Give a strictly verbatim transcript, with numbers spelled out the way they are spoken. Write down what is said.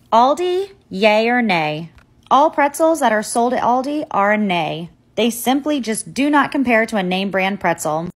Aldi, yay or nay? All pretzels that are sold at Aldi are a nay. They simply just do not compare to a name brand pretzel.